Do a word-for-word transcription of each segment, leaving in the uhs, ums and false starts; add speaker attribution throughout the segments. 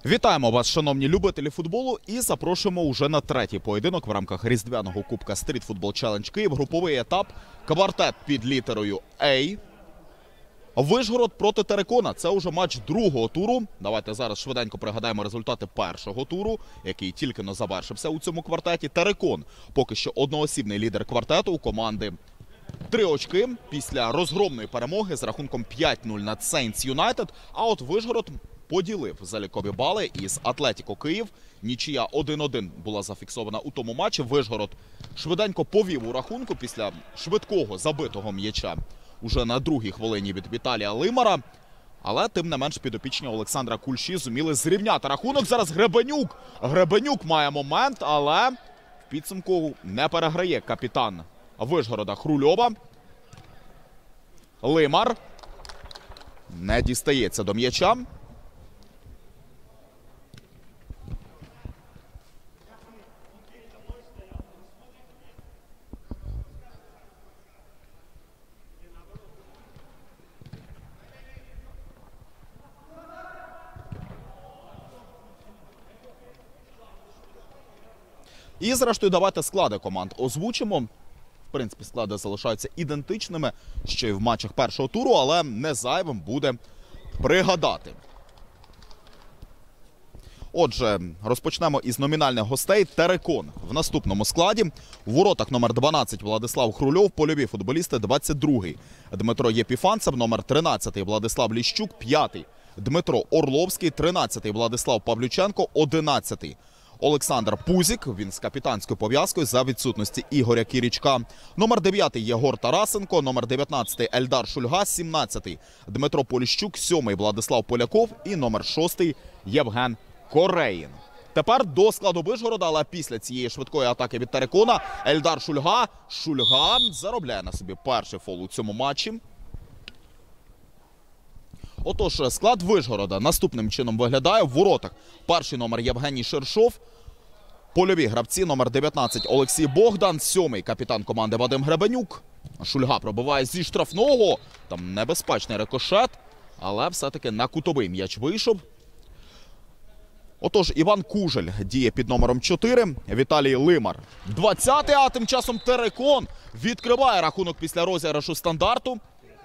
Speaker 1: Вітаємо вас, шановні любителі футболу, і запрошуємо уже на третій поєдинок в рамках різдвяного кубка Street Football Challenge Київ. Груповий етап, квартет під літерою А. Вишгород проти Терекона. Це уже матч другого туру. Давайте зараз швиденько пригадаємо результати першого туру, який тільки но завершився у цьому квартеті. Терекон поки що одноосібний лідер квартету. У команди три очки після розгромної перемоги з рахунком п'ять нуль над Saints United. А от Вишгород поділив залікові бали із Атлетіко Київ. Нічия один один була зафіксована у тому матчі. Вишгород швиденько повів у рахунку після швидкого забитого м'яча уже на другій хвилині від Віталія Лимара. Але тим не менш підопічні Олександра Кульші зуміли зрівняти рахунок. Зараз Гребенюк. Гребенюк має момент, але в підсумку не переграє капітан Вишгорода Хрульова. Лимар не дістається до м'яча. І, зрештою, давайте склади команд озвучимо. В принципі, склади залишаються ідентичними, що й в матчах першого туру, але не зайвим буде пригадати. Отже, розпочнемо із номінальних гостей. Терекон в наступному складі. У воротах номер дванадцять Владислав Хрульов, польові футболісти двадцять другий Дмитро Єпіфанцев, номер тринадцятий Владислав Ліщук, п'ятий Дмитро Орловський, тринадцятий Владислав Павлюченко, одинадцятий Олександр Пузік, він з капітанською пов'язкою за відсутності Ігоря Кірічка. Номер дев'ятий Єгор Тарасенко, номер дев'ятнадцятий Ельдар Шульга, сімнадцятий Дмитро Поліщук, сьомий Владислав Поляков і номер шостий Євген Кореїн. Тепер до складу Вишгорода, але після цієї швидкої атаки від Терекона Ельдар Шульга. Шульга заробляє на собі перший фол у цьому матчі. Отож, склад Вишгорода наступним чином виглядає. В воротах перший номер Євгеній Шершов. Польові гравці номер дев'ятнадцять Олексій Богдан, сьомий капітан команди Вадим Гребенюк. Шульга пробиває зі штрафного. Там небезпечний рикошет, але все-таки на кутовий м'яч вийшов. Отож, Іван Кужель діє під номером чотири. Віталій Лимар двадцятий, а тим часом Терекон відкриває рахунок після розіграшу стандарту.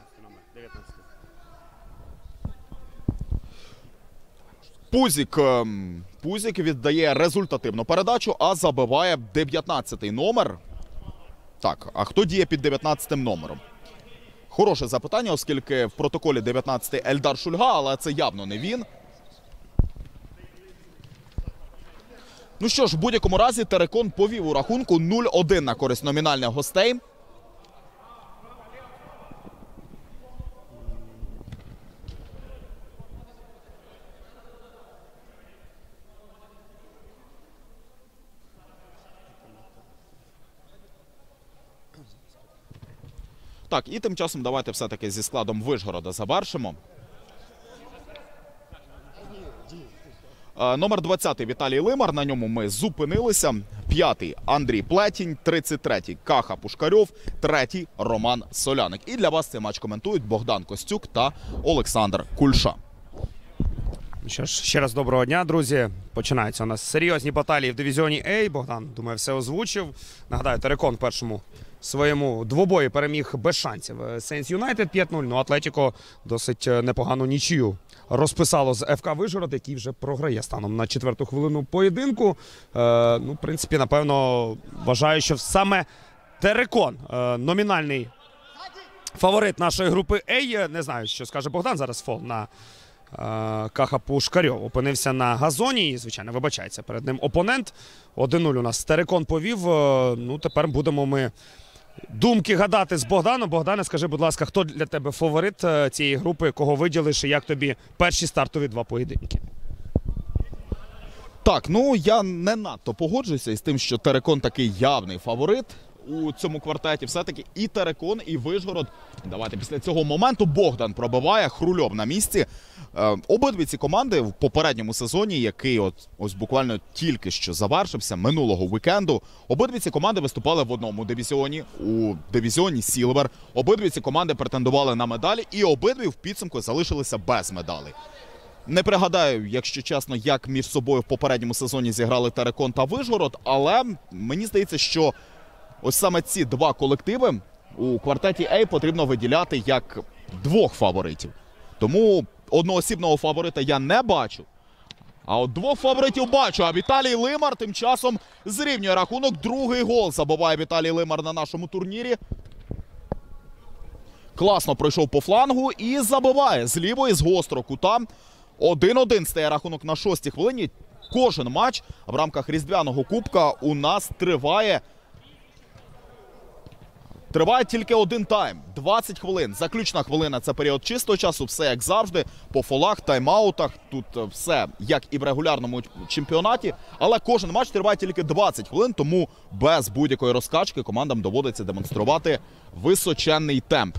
Speaker 1: Пузік, Пузік віддає результативну передачу, а забиває дев'ятнадцятий номер. Так, а хто діє під дев'ятнадцятим номером? Хороше запитання, оскільки в протоколі дев'ятнадцятий Ельдар Шульга, але це явно не він. Ну що ж, в будь-якому разі Терекон повів у рахунку нуль один на користь номінальних гостей. Так, і тим часом давайте все-таки зі складом Вишгорода завершимо. Номер двадцятий Віталій Лимар, на ньому ми зупинилися. П'ятий Андрій Плетінь, тридцять третій Каха Пушкарьов, третій Роман Соляник. І для вас цей матч коментують Богдан Костюк та Олександр Кульша.
Speaker 2: Що ж, ще раз доброго дня, друзі. Починаються у нас серйозні баталії в дивізіоні А. Богдан, думаю, все озвучив. Нагадаю, Терекон в першому своєму двобої переміг без шансів Saints United п'ять нуль. Ну, Атлетіко досить непогану нічию розписало з еф ка Вишгород, який вже програє станом на четверту хвилину поєдинку. Е, ну, в принципі, напевно, вважаю, що саме Терекон е, номінальний фаворит нашої групи А. Не знаю, що скаже Богдан, зараз фол на Каха Пушкарьов опинився на газоні і, звичайно, вибачається перед ним опонент. один нуль у нас Терекон повів. Ну, тепер будемо ми думки гадати з Богданом. Богдане, скажи, будь ласка, хто для тебе фаворит цієї групи, кого виділиш і як тобі перші стартові два поєдинки?
Speaker 1: Так, ну я не надто погоджуюся із тим, що Терекон такий явний фаворит у цьому квартеті. Все-таки і Терекон, і Вишгород. Давайте після цього моменту Богдан пробиває, Хрульов на місці. Е, обидві ці команди в попередньому сезоні, який от ось буквально тільки що завершився минулого вікенду, обидві ці команди виступали в одному дивізіоні, у дивізіоні Сілвер. Обидві ці команди претендували на медалі і обидві в підсумку залишилися без медалей. Не пригадаю, якщо чесно, як між собою в попередньому сезоні зіграли Терекон та Вишгород, але мені здається, що ось саме ці два колективи у квартеті А потрібно виділяти як двох фаворитів. Тому одноосібного фаворита я не бачу. А от двох фаворитів бачу. А Віталій Лимар тим часом зрівнює рахунок. Другий гол забиває Віталій Лимар на нашому турнірі. Класно пройшов по флангу і забиває з лівої, з гострого кута. один-один стає рахунок на шостій хвилині. Кожен матч в рамках Різдвяного кубка у нас триває. Триває тільки один тайм. двадцять хвилин. Заключна хвилина – це період чистого часу. Все як завжди. По фолах, тайм-аутах. Тут все як і в регулярному чемпіонаті. Але кожен матч триває тільки двадцять хвилин. Тому без будь-якої розкачки командам доводиться демонструвати височенний темп.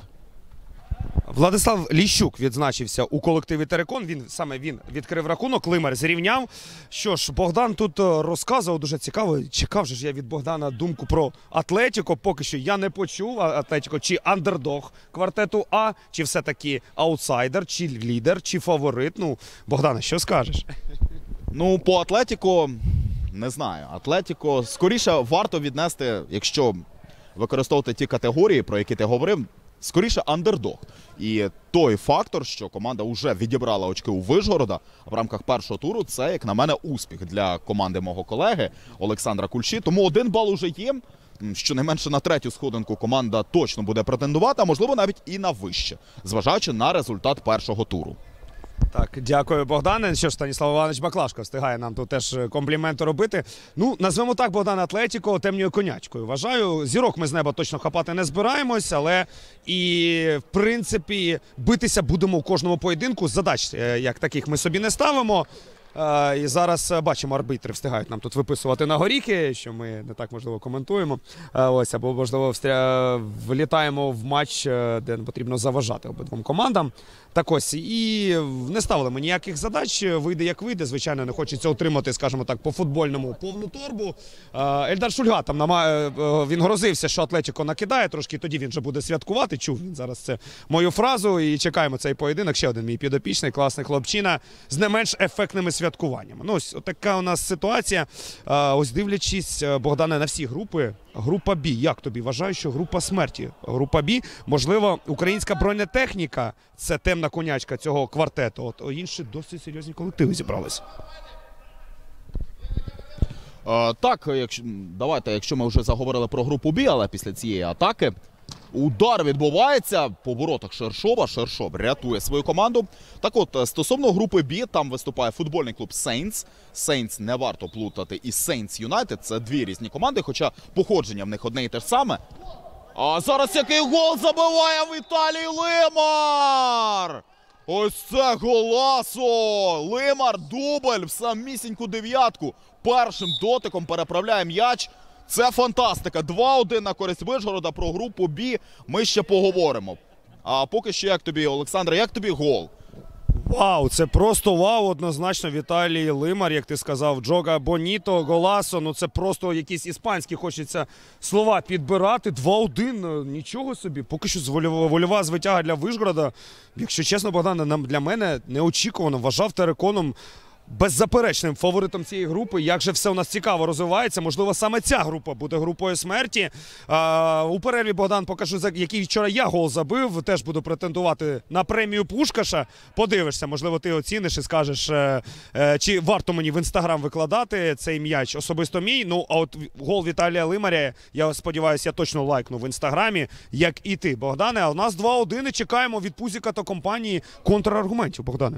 Speaker 2: Владислав Ліщук відзначився у колективі Терекон. Він саме він відкрив рахунок, Лимар зрівняв. Що ж, Богдан тут розказував дуже цікаво. Чекав же ж я від Богдана думку про Атлетіко. Поки що я не почув. Атлетіко чи андердог квартету А, чи все-таки аутсайдер, чи лідер, чи фаворит. Ну, Богдане, що скажеш?
Speaker 1: Ну, по Атлетіко, не знаю. Атлетіко скоріше варто віднести, якщо використовувати ті категорії, про які ти говорив, скоріше андердог. І той фактор, що команда вже відібрала очки у Вишгорода в рамках першого туру, це, як на мене, успіх для команди мого колеги Олександра Кульші. Тому один бал уже є. Щонайменше на третю сходинку команда точно буде претендувати, а можливо навіть і на вище, зважаючи на результат першого туру.
Speaker 2: Так, дякую, Богдане. Що ж, Станіслав Іванович Баклашко встигає нам тут теж компліменти робити. Ну, назвемо так Богдан Атлетіко темною конячкою. Вважаю, зірок ми з неба точно хапати не збираємось, але і, в принципі, битися будемо у кожному поєдинку. Задач, як таких, ми собі не ставимо. Uh, і зараз бачимо, арбітри встигають нам тут виписувати на горіхи, що ми не так, можливо, коментуємо. Uh, ось, або, можливо, встря... влітаємо в матч, де потрібно заважати обидвом командам. Так ось, і не ставили ми ніяких задач, вийде як вийде. Звичайно, не хочеться отримати, скажімо так, по-футбольному повну торбу. Uh, Ельдар Шульга там, нама... він грозився, що Атлетіко накидає трошки, тоді він вже буде святкувати. Чув він зараз це мою фразу, і чекаємо цей поєдинок. Ще один мій підопічний, класний хлопчина, з не менш ефектними святкуваннями. Ну, ось така у нас ситуація. А, ось дивлячись, Богдане, на всі групи. Група Б. Як тобі? Вважаю, що група смерті. Група Б. Можливо, українська бронетехніка – це темна конячка цього квартету. От інші досить серйозні колективи зібралися.
Speaker 1: А, так, якщо, давайте, якщо ми вже заговорили про групу Б, але після цієї атаки удар відбувається по воротах Шершова. Шершов рятує свою команду. Так от, стосовно групи Б, там виступає футбольний клуб Сейнтс. Сейнтс не варто плутати із Сейнтс Юнайтед. Це дві різні команди, хоча походження в них одне і те ж саме. А зараз який гол забиває Віталій Лимар! Ось це голасо! Лимар дубль в самісіньку дев'ятку. Першим дотиком переправляє м'яч. Це фантастика. два-один на користь Вишгорода. Про групу Б ми ще поговоримо. А поки що, як тобі, Олександре, як тобі гол?
Speaker 2: Вау, це просто вау, однозначно. Віталій Лимар, як ти сказав, Джога Боніто, Голасо, ну це просто якісь іспанські хочеться слова підбирати. два-один, нічого собі. Поки що вольова, вольова звитяга для Вишгорода. Якщо чесно, Богдан, для мене неочікувано. Вважав Тереконом беззаперечним фаворитом цієї групи. Як же все у нас цікаво розвивається. Можливо, саме ця група буде групою смерті. А, у перерві, Богдан, покажу, який вчора я гол забив. Теж буду претендувати на премію Пушкаша. Подивишся, можливо, ти оціниш і скажеш, е, е, чи варто мені в Інстаграм викладати цей м'яч. Особисто мій. Ну, а от гол Віталія Лимаря, я сподіваюся, я точно лайкну в Інстаграмі, як і ти, Богдане. А у нас два-один і чекаємо від Пузіка та компанії контраргументів, Богдане.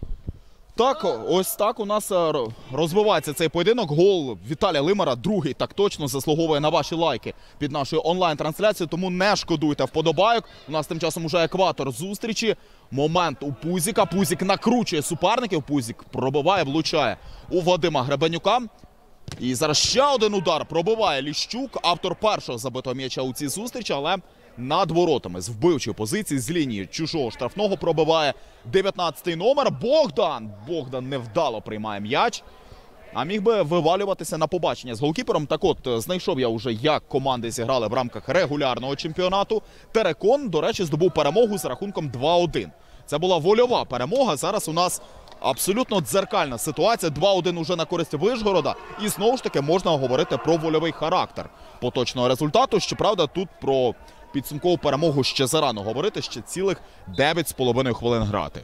Speaker 1: Так, ось так у нас розвивається цей поєдинок. Гол Віталія Лимара, другий, так точно, заслуговує на ваші лайки під нашою онлайн-трансляцією, тому не шкодуйте вподобайок. У нас тим часом уже екватор зустрічі. Момент у Пузіка. Пузік накручує суперників. Пузік пробиває, влучає у Вадима Гребенюка. І зараз ще один удар пробиває Ліщук, автор першого забитого м'яча у цій зустрічі, але над воротами з вбивчої позиції, з лінії чужого штрафного пробиває дев'ятнадцятий номер. Богдан! Богдан невдало приймає м'яч, а міг би вивалюватися на побачення з голкіпером. Так от, знайшов я вже, як команди зіграли в рамках регулярного чемпіонату. Терекон, до речі, здобув перемогу з рахунком два-один. Це була вольова перемога. Зараз у нас Абсолютно дзеркальна ситуація. два один уже на користь Вишгорода. І знову ж таки можна говорити про вольовий характер поточного результату. Щоправда, тут про підсумкову перемогу ще зарано говорити, ще цілих дев'ять з половиною хвилин грати.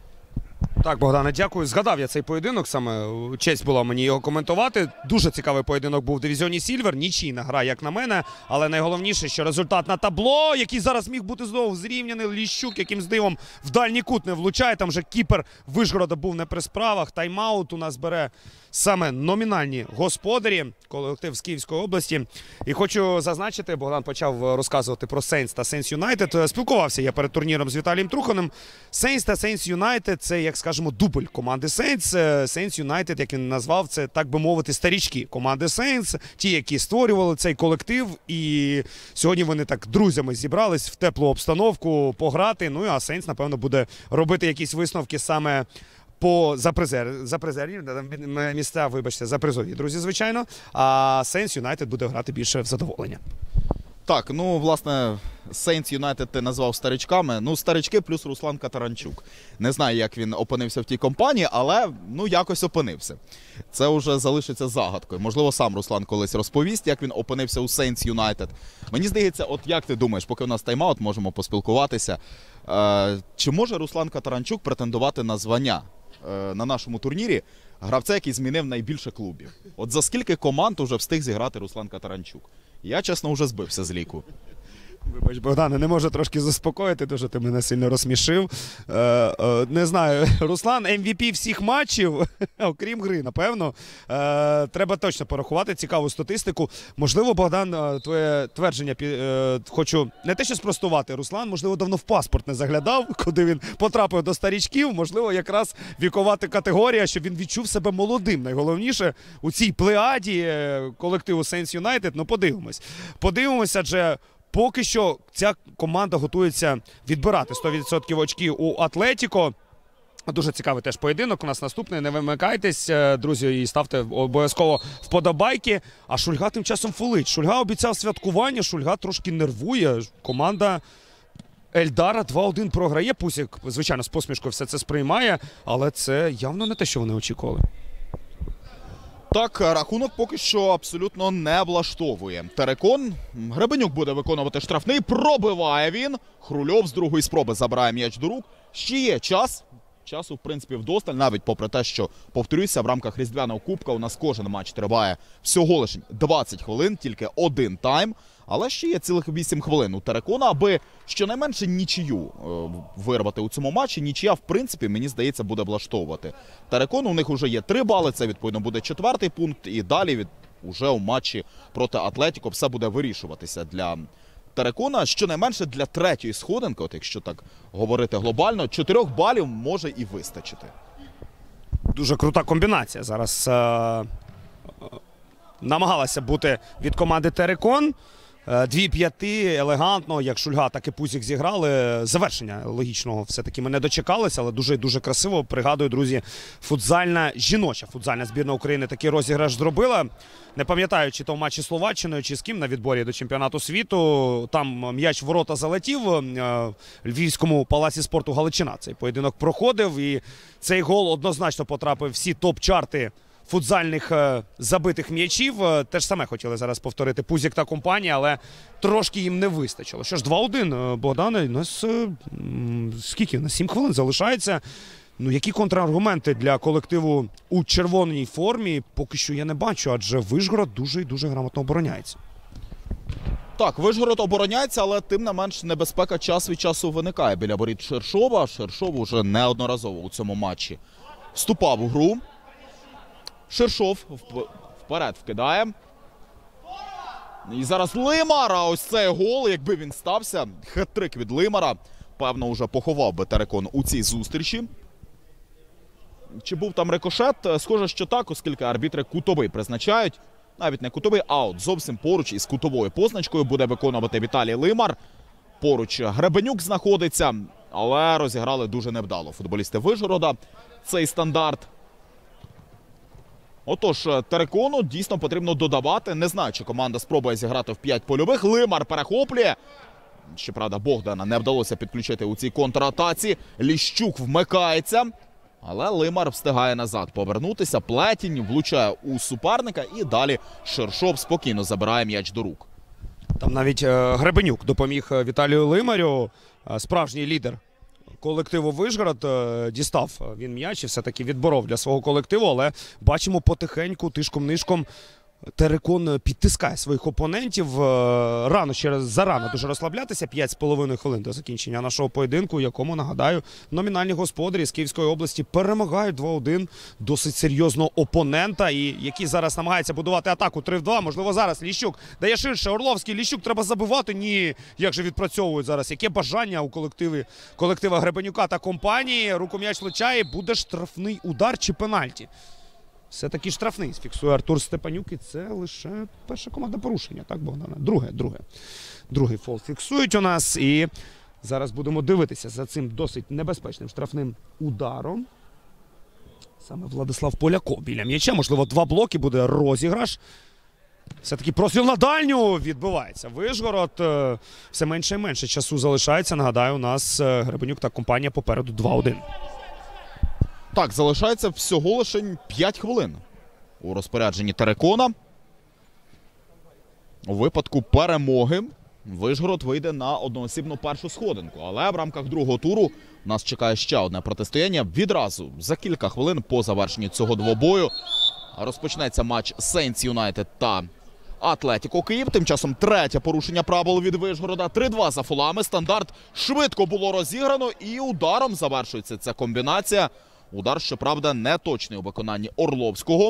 Speaker 2: Так, Богдане, дякую. Згадав я цей поєдинок, саме честь була мені його коментувати. Дуже цікавий поєдинок був в дивізіоні Сільвер. Нічийна гра, як на мене. Але найголовніше, що результат на табло, який зараз міг бути знову зрівняний. Ліщук якимсь дивом в дальній кут не влучає. Там вже кіпер Вишгорода був не при справах. Тайм-аут у нас бере саме номінальні господарі, колектив з Київської області. І хочу зазначити, Богдан почав розказувати про Сейнс та Сейнс Юнайтед. Спілкувався я перед турніром з Віталієм Труханим. Сейнс та Сейнс Юнайтед – це, як скажемо, дубль команди Сейнс. Сейнс Юнайтед, як він назвав, це, так би мовити, старічки команди Сейнс. Ті, які створювали цей колектив. І сьогодні вони так друзями зібрались в теплу обстановку пограти. Ну, а Сейнс, напевно, буде робити якісь висновки саме по за призер, за призерні місця, вибачте, за призові, друзі, звичайно. А Сейнс Юнайтед буде грати більше в задоволення.
Speaker 1: Так, ну, власне, Сейнс Юнайтед ти назвав старичками. Ну, старички плюс Руслан Катаранчук. Не знаю, як він опинився в тій компанії, але, ну, якось опинився. Це вже залишиться загадкою. Можливо, сам Руслан колись розповість, як він опинився у Сейнс Юнайтед. Мені здається, от як ти думаєш, поки в нас тайм-аут, можемо поспілкуватися, е, чи може Руслан Катаранчук претендувати на звання е, на нашому турнірі гравця, який змінив найбільше клубів? От за скільки команд уже встиг зіграти Руслан Катаранчук? Я, чесно, вже збився з ліку.
Speaker 2: Вибач, Богдане, не можу трошки заспокоїти, дуже ти мене сильно розсмішив. Е, е, не знаю, Руслан ем ві пі всіх матчів, окрім гри, напевно. Е, треба точно порахувати цікаву статистику. Можливо, Богдан, твоє твердження е, хочу не те, що спростувати. Руслан, можливо, давно в паспорт не заглядав, куди він потрапив до старічків. Можливо, якраз вікова категорія, щоб він відчув себе молодим. Найголовніше у цій плеяді колективу Сейнс Юнайтед. Ну, подивимось. Подивимося, адже поки що ця команда готується відбирати сто відсотків очків у Атлетіко. Дуже цікавий теж поєдинок. У нас наступний. Не вимикайтесь, друзі, і ставте обов'язково вподобайки. А Шульга тим часом фулить. Шульга обіцяв святкування, Шульга трошки нервує. Команда Ельдара два один програє. Пусік, звичайно, з посмішкою все це сприймає, але це явно не те, що вони очікували.
Speaker 1: Так, рахунок поки що абсолютно не влаштовує. Терекон, Гребенюк буде виконувати штрафний, пробиває він. Хрульов з другої спроби забирає м'яч до рук. Ще є час. Часу, в принципі, вдосталь, навіть попри те, що, повторюся, в рамках Різдвяного кубка у нас кожен матч триває всього лише двадцять хвилин, тільки один тайм. Але ще є цілих вісім хвилин у Терекона, аби щонайменше нічию е, вирвати у цьому матчі. Нічия, в принципі, мені здається, буде влаштовувати. Терекон, у них вже є три бали, це, відповідно, буде четвертий пункт. І далі від, уже у матчі проти Атлетіко все буде вирішуватися для Терекона. Щонайменше для третьої сходинки, от якщо так говорити глобально, чотирьох балів може і вистачити.
Speaker 2: Дуже крута комбінація зараз. Е- е- намагалася бути від команди Терекон. Дві п'яти, елегантно, як Шульга, так і Пузік зіграли. Завершення логічного все-таки ми не дочекалися, але дуже-дуже красиво. Пригадую, друзі, футзальна, жіноча футзальна збірна України такий розіграш зробила. Не пам'ятаю, чи то в матчі з Словаччиною, чи з ким на відборі до чемпіонату світу. Там м'яч в ворота залетів в Львівському палаці спорту Галичина. Цей поєдинок проходив, і цей гол однозначно потрапив в всі топ-чарти футзальних е, забитих м'ячів. Те ж саме хотіли зараз повторити Пузік та компанія, але трошки їм не вистачило. Що ж, два один, Богдане, у нас е, скільки? На сім хвилин залишається. Ну, які контраргументи для колективу у червоній формі? Поки що я не бачу, адже Вишгород дуже і дуже грамотно обороняється.
Speaker 1: Так, Вишгород обороняється, але тим не менш небезпека час від часу виникає біля воріт Шершова. Шершов уже неодноразово у цьому матчі вступав у гру. Шершов вперед вкидає. І зараз Лимар, а ось цей гол, якби він стався, хет-трик від Лимара, певно, вже поховав би Терекон у цій зустрічі. Чи був там рикошет? Схоже, що так, оскільки арбітри кутовий призначають. Навіть не кутовий, аут. Зовсім поруч із кутовою позначкою буде виконувати Віталій Лимар. Поруч Гребенюк знаходиться, але розіграли дуже невдало футболісти Вишгорода цей стандарт. Отож, Терекону дійсно потрібно додавати. Не знаю, чи команда спробує зіграти в п'ять польових. Лимар перехоплює. Щоправда, Богдана не вдалося підключити у цій контратаці. Ліщук вмикається. Але Лимар встигає назад повернутися. Плетінь влучає у суперника і далі Ширшов спокійно забирає м'яч до рук.
Speaker 2: Там навіть е, Гребенюк допоміг Віталію Лимарю, е, справжній лідер колективу Вишгород, е, дістав він м'яч і все-таки відборов для свого колективу, але бачимо потихеньку, тишком-нишком, Терекон підтискає своїх опонентів. Е, рано ще раз, зарано дуже розслаблятися, п'ять з половиною хвилин до закінчення нашого поєдинку, якому, нагадаю, номінальні господарі з Київської області перемагають два один досить серйозного опонента, і який зараз намагається будувати атаку три в два. Можливо, зараз Ліщук дає ширше, Орловський, Ліщук треба забивати. Ні, як же відпрацьовують зараз. Яке бажання у колективі, колектива Гребенюка та компанії. Руку м'яч влучає, буде штрафний удар чи пенальті. Все-таки штрафний фіксує Артур Степанюк, і це лише перше командне порушення, так, Богдане? Друге, друге. Другий фол фіксують у нас, і зараз будемо дивитися за цим досить небезпечним штрафним ударом. Саме Владислав Поляков біля м'яча, можливо, два блоки, буде розіграш. Все-таки простріл на дальню відбувається. Вишгород, все менше і менше часу залишається. Нагадаю, у нас Гребенюк та компанія попереду два один.
Speaker 1: Так, залишається всього лише п'ять хвилин у розпорядженні Терекона. У випадку перемоги Вишгород вийде на одноосібну першу сходинку. Але в рамках другого туру нас чекає ще одне протистояння. Відразу за кілька хвилин по завершенню цього двобою розпочнеться матч Сейнтс Юнайтед та Атлетіко Київ. Тим часом третє порушення правил від Вишгорода. три два за фолами. Стандарт швидко було розіграно і ударом завершується ця комбінація. Удар, щоправда, не точний у виконанні Орловського.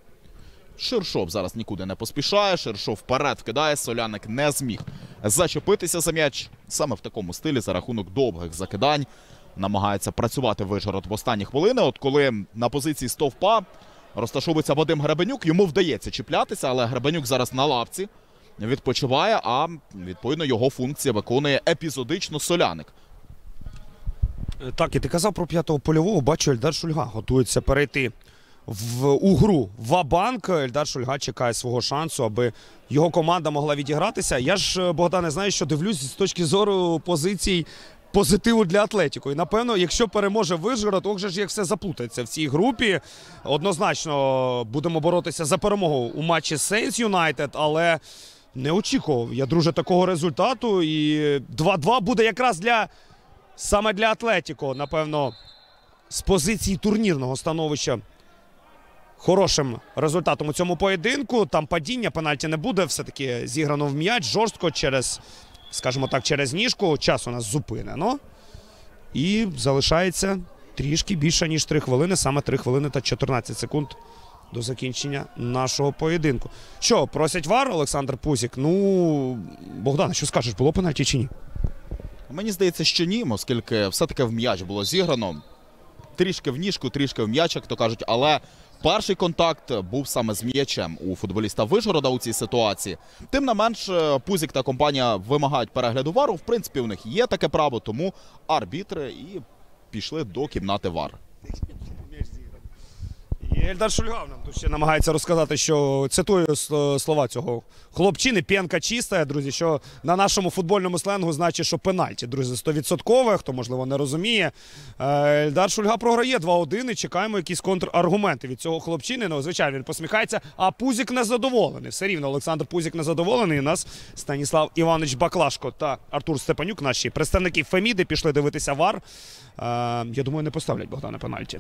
Speaker 1: Ширшов зараз нікуди не поспішає. Ширшов вперед вкидає. Соляник не зміг зачепитися за м'яч. Саме в такому стилі за рахунок довгих закидань намагається працювати Вишгород в останні хвилини. От коли на позиції стовпа розташовується Вадим Гребенюк, йому вдається чіплятися, але Гребенюк зараз на лавці відпочиває, а відповідно його функція виконує епізодично Соляник.
Speaker 2: Так, і ти казав про п'ятого польового, бачу, Ельдар Шульга готується перейти в, у гру ва-банк. Ельдар Шульга чекає свого шансу, аби його команда могла відігратися. Я ж, Богдане, знаю, що дивлюсь з точки зору позицій позитиву для Атлетіко. І, напевно, якщо переможе Вишгород, ох же ж як все заплутається в цій групі. Однозначно будемо боротися за перемогу у матчі Сейнтс Юнайтед, але не очікував я, друже, такого результату. І два два буде якраз для... Саме для Атлетіко, напевно, з позиції турнірного становища хорошим результатом у цьому поєдинку. Там падіння, пенальті не буде, все-таки зіграно в м'яч жорстко через, скажімо так, через ніжку. Час у нас зупинено. І залишається трішки більше, ніж три хвилини, саме три хвилини та чотирнадцять секунд до закінчення нашого поєдинку. Що, просять вар, Олександр Пузік? Ну, Богдан, що скажеш, було пенальті чи ні?
Speaker 1: Мені здається, що ні, оскільки все-таки в м'яч було зіграно. Трішки в ніжку, трішки в м'яч, як то кажуть. Але перший контакт був саме з м'ячем у футболіста Вишгорода у цій ситуації. Тим не менш, Пузік та компанія вимагають перегляду вару. В принципі, у них є таке право, тому арбітри і пішли до кімнати вар.
Speaker 2: І Ельдар Шульга нам тут ще намагається розказати, що, цитую слова цього хлопчини, п'янка чиста, друзі, що на нашому футбольному сленгу значить, що пенальті, друзі, сто відсотків, хто, можливо, не розуміє. Ельдар Шульга програє два один і чекаємо якісь контраргументи від цього хлопчини. Ну, звичайно, він посміхається, а Пузік незадоволений. Все рівно Олександр Пузік незадоволений. У нас Станіслав Іванович Баклашко та Артур Степанюк, наші представники Феміди, пішли дивитися вар. Я думаю, не поставлять Богдана пенальті.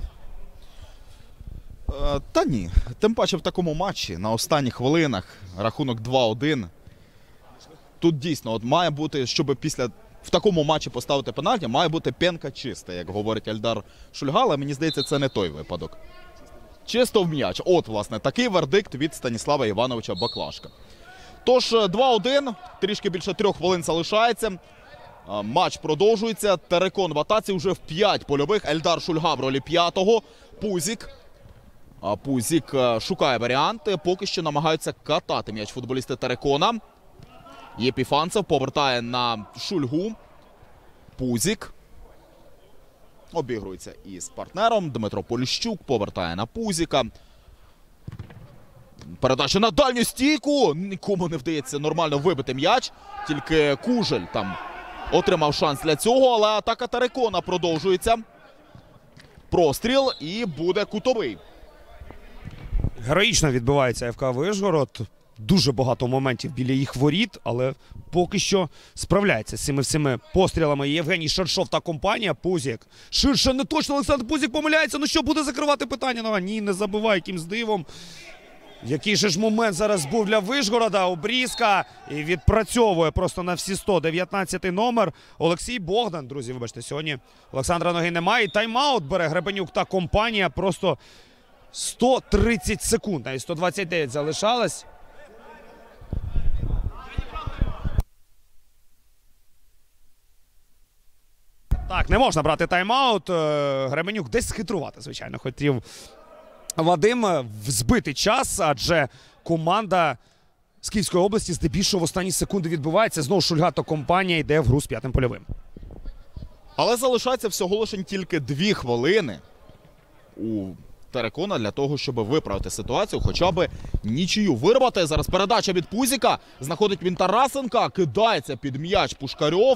Speaker 1: Та ні. Тим паче в такому матчі на останніх хвилинах рахунок два один. Тут дійсно от має бути, щоб після в такому матчі поставити пенальті, має бути п'янка чиста, як говорить Ельдар Шульга, але мені здається, це не той випадок. Чисто в м'яч. От, власне, такий вердикт від Станіслава Івановича Баклашка. Тож, два один, трішки більше трьох хвилин залишається. Матч продовжується. Терекон в атаці вже в п'ять польових. Ельдар Шульга в ролі п'ятого. Пузік. Пузік шукає варіанти. Поки що намагаються катати м'яч футболісти Терекона. Єпіфанцев повертає на Шульгу. Пузік. Обігрується із партнером. Дмитро Поліщук повертає на Пузіка. Передача на дальню стійку. Нікому не вдається нормально вибити м'яч. Тільки Кужель там отримав шанс для цього. Але атака Терекона продовжується. простріл і буде кутовий.
Speaker 2: Героїчно відбивається еф ка Вишгород. Дуже багато моментів біля їх воріт, але поки що справляється з цими всіми пострілами Євгеній Шершов та компанія. Пузік. Ширше не точно, Олександр Пузік помиляється. Ну що, буде закривати питання? Ну, ні, не забиває, якимсь дивом. Який же ж момент зараз був для Вишгорода. Обрізка. І відпрацьовує просто на всі сто. дев'ятнадцятий номер. Олексій Богдан. Друзі, вибачте, сьогодні Олександра Ноги немає. І тайм-аут бере Гребенюк та компанія. Просто сто тридцять секунд. Навіть сто двадцять дев'ять залишалось. Так, не можна брати тайм-аут. Гребенюк десь схитрувати, звичайно, хотів Вадим збити час, адже команда з Київської області здебільшого в останні секунди відбувається. Знову Шульга та компанія йде в гру з п'ятим польовим.
Speaker 1: Але залишається всього лише тільки дві хвилини у Терекона для того, щоб виправити ситуацію, хоча б нічию вирвати. Зараз передача від Пузіка. Знаходить він Тарасенка, кидається під м'яч Пушкарьов.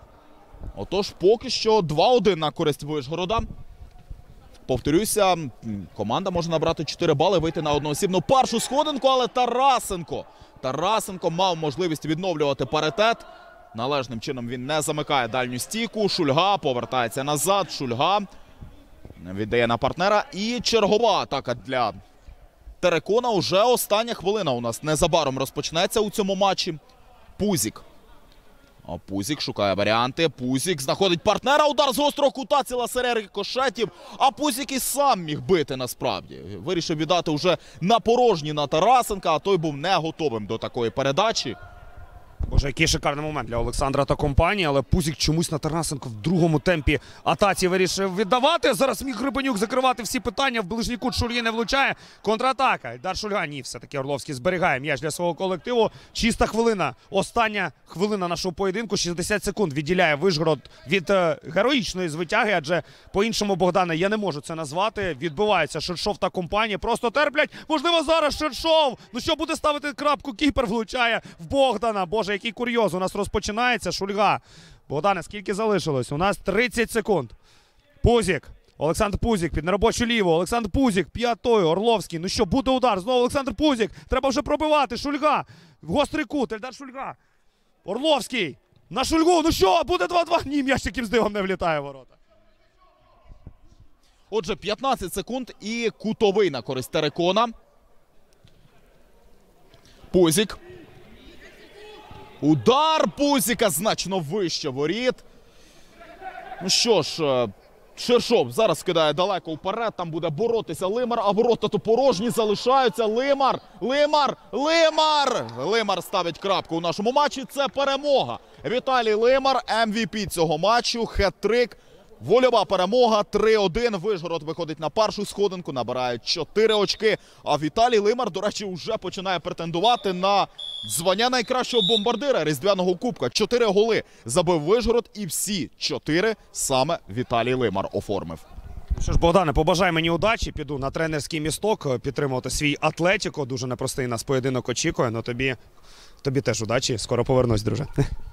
Speaker 1: Отож, поки що два один на користь Вишгорода. Повторюся, команда може набрати чотири бали, вийти на одноосібну першу сходинку, але Тарасенко. Тарасенко мав можливість відновлювати паритет. Належним чином він не замикає дальню стійку. Шульга повертається назад. Шульга віддає на партнера. І чергова атака для Терекона. Уже остання хвилина у нас незабаром розпочнеться у цьому матчі. Пузік. А Пузік шукає варіанти. Пузік знаходить партнера. Удар з гострого кута. Ціла серія рикошетів. А Пузік і сам міг бити насправді. Вирішив віддати вже на порожній на Тарасенка, а той був не готовим до такої передачі.
Speaker 2: Боже, який шикарний момент для Олександра та компанії, але Пузік чомусь на Тарасенко в другому темпі атаці вирішив віддавати. Зараз міг Гребенюк закривати всі питання, в ближній кут Шульги не влучає. Контратака. Дар Шульга, ні, все-таки Орловський зберігає м'яч для свого колективу. Чиста хвилина. Остання хвилина нашого поєдинку. шістдесят секунд відділяє Вишгород від е, героїчної звитяги, адже по-іншому, Богдане, я не можу це назвати. Відбивається Шершов та компанія. Просто терплять. Можливо, зараз Шершов. Ну що, буде ставити крапку? Кіпер влучає в Богдана. Боже, який курйоз. У нас розпочинається. Шульга. Богдане, скільки залишилось? У нас тридцять секунд. Пузік. Олександр Пузік під неробочу ліву. Олександр Пузік п'ятою. Орловський. Ну що, буде удар. Знову Олександр Пузік. Треба вже пробивати. Шульга. В гострий кут. Ельдар Шульга. Орловський. На Шульгу. Ну що, буде два-два. Ні, м'яч якимсь дивом не влітає в ворота.
Speaker 1: Отже, п'ятнадцять секунд і кутовий на користь Терекона. Пузік. Удар Пузіка значно вище воріт. Ну що ж, Шершов зараз скидає далеко вперед, там буде боротися Лимар, а ворота то порожні залишаються. Лимар, Лимар, Лимар! Лимар ставить крапку у нашому матчі, це перемога. Віталій Лимар, ем ві пі цього матчу, хет-трик. Вольова перемога, три один. Вишгород виходить на першу сходинку, набирає чотири очки. А Віталій Лимар, до речі, вже починає претендувати на звання найкращого бомбардира Різдвяного кубка. Чотири голи забив Вишгород і всі чотири саме Віталій Лимар оформив.
Speaker 2: Що ж, Богдане, побажай мені удачі. Піду на тренерський місток підтримувати свій Атлетіко. Дуже непростий нас поєдинок очікує. Ну тобі, тобі теж удачі. Скоро повернусь, друже.